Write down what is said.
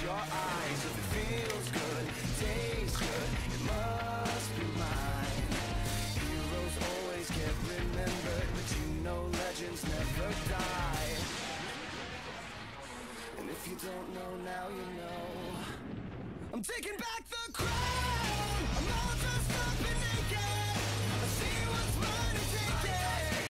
your eyes. If it feels good, tastes good, it must be mine. Heroes always get remembered, but you know legends never die. And if you don't know, now you know. I'm taking back the crown.